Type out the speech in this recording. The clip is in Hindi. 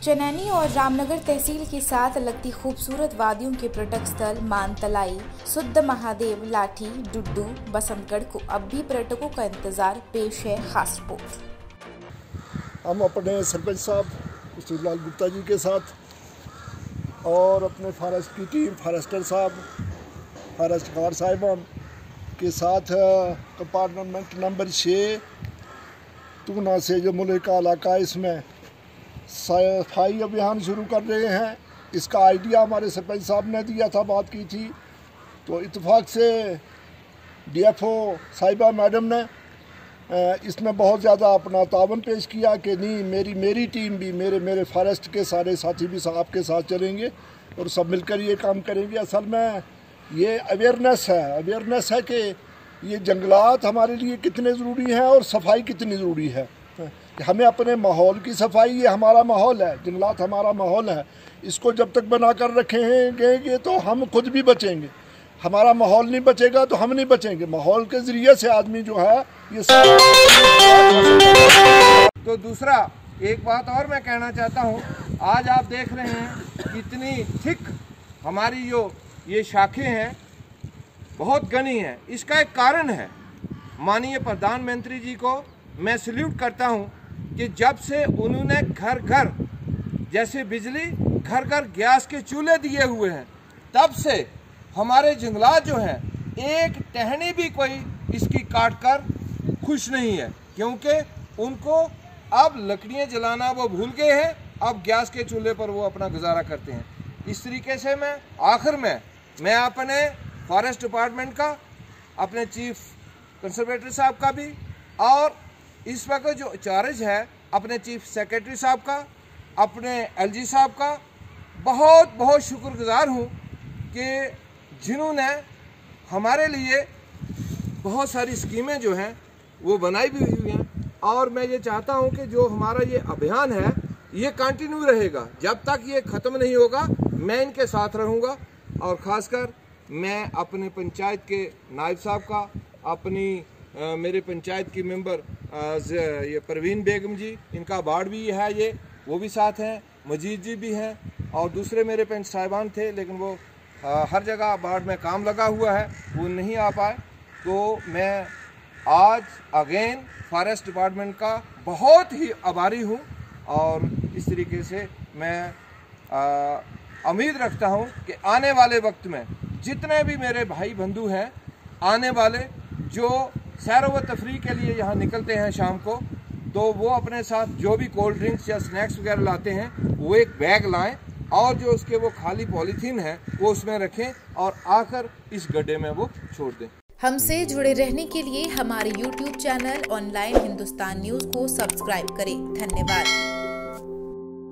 चनैनी और रामनगर तहसील के साथ लगती खूबसूरत वादियों के पर्यटक स्थल मानतलाई, शुद्ध महादेव, लाठी, डुड्डू, बसंतगढ़ को अब भी पर्यटकों का इंतजार पेश है। खास रिपोर्ट। हम अपने सरपंच साहब लाल गुप्ता जी के साथ और अपने फॉरेस्ट की टीम, फॉरेस्टर साहब, फॉरेस्ट गार्ड साहिबान के साथ कंपार्टमेंट नंबर 6 तूना से जो मुल्क का इलाका है, इसमें सफाई अभियान शुरू कर रहे हैं। इसका आइडिया हमारे सरपंच साहब ने दिया था, बात की थी, तो इत्तेफाक से डीएफओ साहिबा मैडम ने इसमें बहुत ज़्यादा अपना तावन पेश किया कि नहीं, मेरी टीम भी, मेरे फॉरेस्ट के सारे साथी भी आपके साथ चलेंगे और सब मिलकर ये काम करेंगे। असल में ये अवेयरनेस है कि ये जंगलात हमारे लिए कितने ज़रूरी हैं और सफाई कितनी ज़रूरी है। हमें अपने माहौल की सफाई, ये हमारा माहौल है, जंगलात हमारा माहौल है, इसको जब तक बना कर रखेंगे तो हम खुद भी बचेंगे। हमारा माहौल नहीं बचेगा तो हम नहीं बचेंगे। माहौल के ज़रिए से आदमी जो है ये तो दूसरा एक बात और मैं कहना चाहता हूँ, आज आप देख रहे हैं कितनी थिक हमारी जो ये शाखें हैं, बहुत घनी है। इसका एक कारण है, माननीय प्रधानमंत्री जी को मैं सल्यूट करता हूँ कि जब से उन्होंने घर घर जैसे बिजली, घर घर गैस के चूल्हे दिए हुए हैं, तब से हमारे जंगलात जो हैं एक टहनी भी कोई इसकी काट कर खुश नहीं है, क्योंकि उनको अब लकड़ियाँ जलाना वो भूल गए हैं। अब गैस के चूल्हे पर वो अपना गुजारा करते हैं। इस तरीके से आखिर में मैं अपने फॉरेस्ट डिपार्टमेंट का, अपने चीफ कंजर्वेटर साहब का भी, और इस वक्त जो चार्ज है अपने चीफ सेक्रेटरी साहब का, अपने एलजी साहब का बहुत बहुत शुक्रगुजार हूँ कि जिन्होंने हमारे लिए बहुत सारी स्कीमें जो हैं वो बनाई भी हुई हैं। और मैं ये चाहता हूँ कि जो हमारा ये अभियान है ये कंटिन्यू रहेगा, जब तक ये ख़त्म नहीं होगा मैं इनके साथ रहूँगा। और ख़ासकर मैं अपने पंचायत के नायब साहब का, अपनी मेरे पंचायत की मेंबर ये परवीन बेगम जी, इनका अवार्ड भी है, ये वो भी साथ हैं, मजीद जी भी हैं, और दूसरे मेरे पंच साहिबान थे लेकिन वो हर जगह अवार्ड में काम लगा हुआ है, वो नहीं आ पाए। तो मैं आज अगेन फॉरेस्ट डिपार्टमेंट का बहुत ही आभारी हूँ। और इस तरीके से मैं उम्मीद रखता हूँ कि आने वाले वक्त में जितने भी मेरे भाई बंधु हैं, आने वाले जो सैर व तफरी के लिए यहाँ निकलते हैं शाम को, तो वो अपने साथ जो भी कोल्ड ड्रिंक्स या स्नैक्स वगैरह लाते हैं वो एक बैग लाएं, और जो उसके वो खाली पॉलीथीन है वो उसमें रखें और आकर इस गड्ढे में वो छोड़ दें। हमसे जुड़े रहने के लिए हमारे YouTube channel online Hindustan news को सब्सक्राइब करें। धन्यवाद।